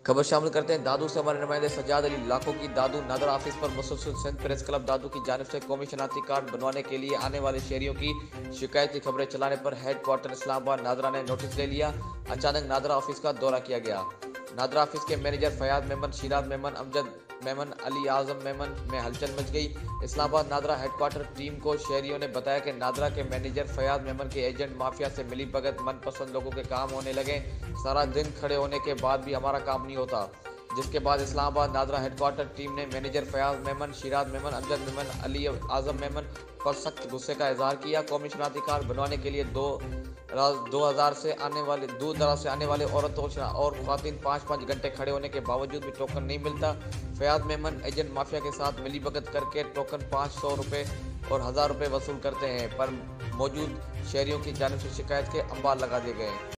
खबर शामिल करते हैं दादू से। हमारे नुमाइंदे सज्जाद अली लाखों की दादू नादर ऑफिस पर मुसलसल सिंध प्रेस क्लब दादू की जानिब से कौमी शनाख्ती कार्ड बनवाने के लिए आने वाले शहरियों की शिकायत की खबरें चलाने पर हेड क्वार्टर इस्लामाबाद नादरा ने नोटिस ले लिया। अचानक नादरा ऑफिस का दौरा किया गया। नादरा ऑफिस के मैनेजर फयाज मेमन, शिराज मेमन, अमजद मेमन, अली आजम मेमन में हलचल मच गई। इस्लामाबाद नादरा हेडक्वार्टर टीम को शहरियों ने बताया कि नादरा के मैनेजर फयाज मेमन के एजेंट माफिया से मिली भगत मनपसंद लोगों के काम होने लगे। सारा दिन खड़े होने के बाद भी हमारा काम नहीं होता। जिसके बाद इस्लामाबाद नादरा हेडक्वार्टर टीम ने मैनेजर फयाज मेमन, शिराज मेमन, अमजद मेमन, अली आजम मेमन पर सख्त गुस्से का इजहार किया। कौमी शनाख्ती कार्ड बनवाने के लिए 2000 से दूर दराज से आने वाले औरतों और ख़वातीन 5-5 घंटे खड़े होने के बावजूद भी टोकन नहीं मिलता। फयाज मेमन एजेंट माफिया के साथ मिलीभगत करके टोकन 500 रुपये और 1000 रुपये वसूल करते हैं, पर मौजूद शहरियों की जानिब से शिकायत के अंबार लगा दिए गए।